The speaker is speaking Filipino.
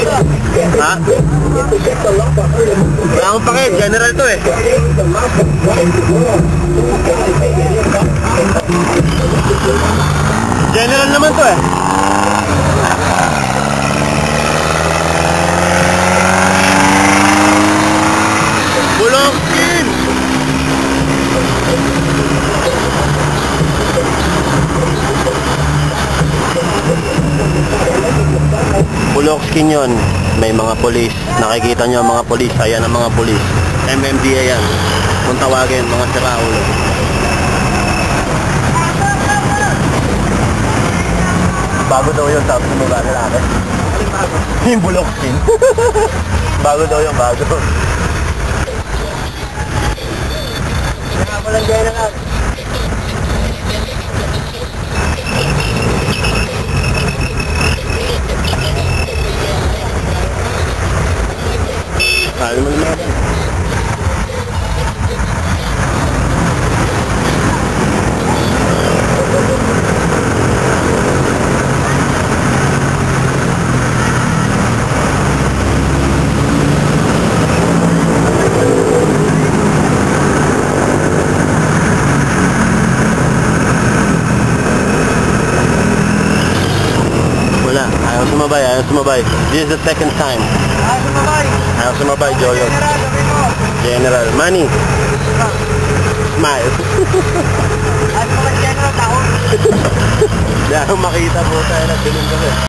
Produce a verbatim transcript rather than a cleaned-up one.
Ha? Wala akong pake, general to eh. General naman to eh. Bulongkin! Bulongkin yun. May mga polis. Nakikita nyo ang mga polis. Ayan ang mga polis. M M D A yan. Kung tawagin, mga siraulo. Bago daw yun, sabi ng mga lalaki. Yung Bulongkin. Bago daw yun, bago. Kaya walang gaya na lang. Kaya mo naman. Wala, ayaw sumabay, ayaw sumabay. This is the second time. Ayaw sumabay. Ayaw sumabay, Joyo. General, money. Smile. Ayaw sumabay, General, tao. Dahil makita po tayo na ganun kami.